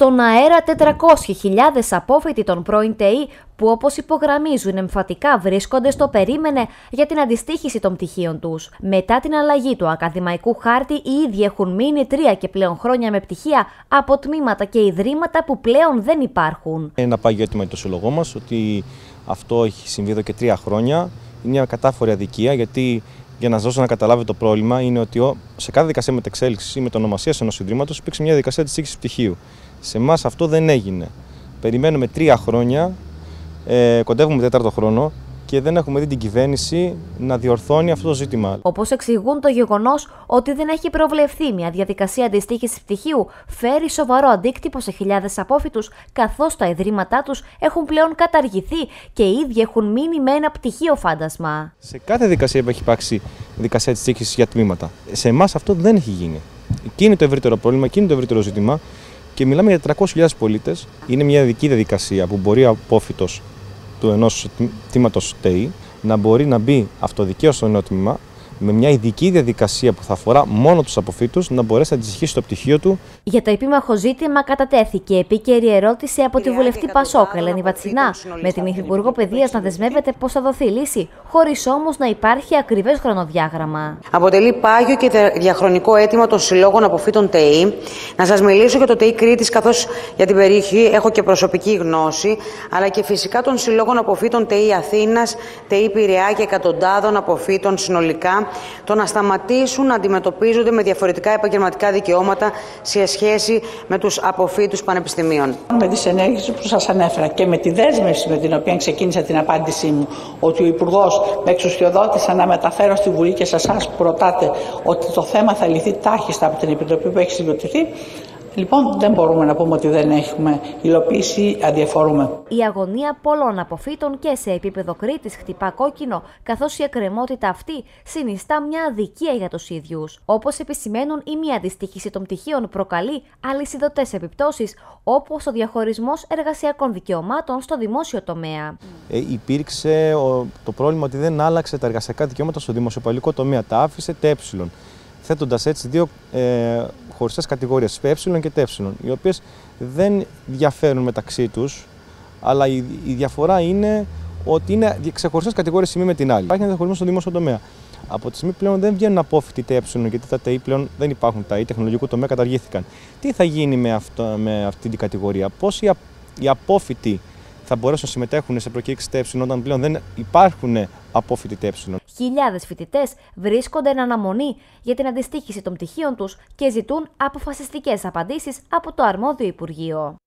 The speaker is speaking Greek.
Στον αέρα 400.000 απόφοιτοι των πρώην ΤΕΗ που, όπως υπογραμμίζουν εμφατικά, βρίσκονται στο περίμενε για την αντιστοίχηση των πτυχίων τους. Μετά την αλλαγή του ακαδημαϊκού χάρτη, οι ίδιοι έχουν μείνει 3 και πλέον χρόνια με πτυχία από τμήματα και ιδρύματα που πλέον δεν υπάρχουν. Ένα πάγιο αίτημα για το σύλλογό μας ότι αυτό έχει συμβεί εδώ και 3 χρόνια. Είναι μια κατάφορη αδικία, γιατί για να σας δώσω να καταλάβετε το πρόβλημα είναι ότι σε κάθε δικασία μετεξέλιξης ή μετονομασίας ενός ιδρύματος υπήρξε μια δικασία αντιστοίχησης πτυχίου. Σε εμάς αυτό δεν έγινε. Περιμένουμε 3 χρόνια, κοντεύουμε 4ο χρόνο και δεν έχουμε δει την κυβέρνηση να διορθώνει αυτό το ζήτημα. Όπως εξηγούν, το γεγονός ότι δεν έχει προβλεφθεί μια διαδικασία αντιστοίχησης πτυχίου φέρει σοβαρό αντίκτυπο σε χιλιάδες απόφοιτους, καθώς τα ιδρύματά τους έχουν πλέον καταργηθεί και οι ίδιοι έχουν μείνει με ένα πτυχίο φάντασμα. Σε κάθε δικασία έχει υπάρξει δικασία αντιστοίχησης για τμήματα. Σε εμάς αυτό δεν έχει γίνει. Εκεί είναι το ευρύτερο πρόβλημα, εκεί είναι το ευρύτερο ζήτημα. Και μιλάμε για 400.000 πολίτες. Είναι μια ειδική διαδικασία που μπορεί ο απόφοιτος του ενός τμήματος ΤΕΗ να μπορεί να μπει αυτοδικαίως στο νέο τμήμα με μια ειδική διαδικασία που θα αφορά μόνο τους αποφοίτους, να μπορέσει να αντιστοιχίσει το πτυχίο του. Για το επίμαχο ζήτημα κατατέθηκε επίκαιρη ερώτηση από τη βουλευτή Πασόκ, Ελένη Βατσινά, με την Υφυπουργό Παιδείας να δεσμεύεται πως θα δοθεί λύση, χωρίς όμως να υπάρχει ακριβές χρονοδιάγραμμα. Αποτελεί πάγιο και διαχρονικό αίτημα των συλλόγων αποφύτων ΤΕΗ. Να σας μιλήσω για το ΤΕΗ Κρήτης, καθώς για την περιοχή έχω και προσωπική γνώση, αλλά και φυσικά των συλλόγων αποφύτων ΤΕΗ Αθήνας, ΤΕΗ Πειραιά και εκατοντάδων αποφύτων συνολικά, το να σταματήσουν να αντιμετωπίζονται με διαφορετικά επαγγελματικά δικαιώματα σε σχέση με τους αποφύτους πανεπιστημίων. Με τις ενέργειες που σας ανέφερα και με τη δέσμευση με την οποία ξεκίνησα την απάντησή μου, ότι ο Υπουργός με εξουσιοδότησε να μεταφέρω στη Βουλή και σε εσάς που ρωτάτε ότι το θέμα θα λυθεί τάχιστα από την Επιτροπή που έχει συγκροτηθεί. Λοιπόν, δεν μπορούμε να πούμε ότι δεν έχουμε υλοποιήσει, αδιαφορούμε. Η αγωνία πολλών αποφύτων και σε επίπεδο Κρήτης χτυπά κόκκινο, καθώς η εκκρεμότητα αυτή συνιστά μια αδικία για τους ίδιους. Όπως επισημαίνουν, η μη αντιστοίχηση των πτυχίων προκαλεί αλυσιδωτές επιπτώσεις, όπως ο διαχωρισμός εργασιακών δικαιωμάτων στο δημόσιο τομέα. Υπήρξε το πρόβλημα ότι δεν άλλαξε τα εργασιακά δικαιώματα στο δημοσιοπαλληλικό τομέα. Τα άφησε ΤΕ, θέτοντας έτσι δύο χωριστές κατηγορίες, ΠΕ και ΤΕ, οι οποίες δεν διαφέρουν μεταξύ τους, αλλά η διαφορά είναι ότι είναι ξεχωριστές κατηγορίες η μία με την άλλη. Υπάρχει ένα διαχωρισμό στο δημόσιο τομέα. Από τη στιγμή πλέον δεν βγαίνουν απόφοιτοι ΤΕ, γιατί τα ΤΕ πλέον δεν υπάρχουν, τα τεχνολογικού τομέα καταργήθηκαν. Τι θα γίνει με αυτή την κατηγορία, πώς οι απόφοιτοι θα μπορέσουν να συμμετέχουν σε προκήρυξη ΤΕ όταν πλέον δεν υπάρχουν απόφοιτοι ΤΕ. Χιλιάδες φοιτητές βρίσκονται εν αναμονή για την αντιστοίχηση των πτυχίων τους και ζητούν αποφασιστικές απαντήσεις από το αρμόδιο Υπουργείο.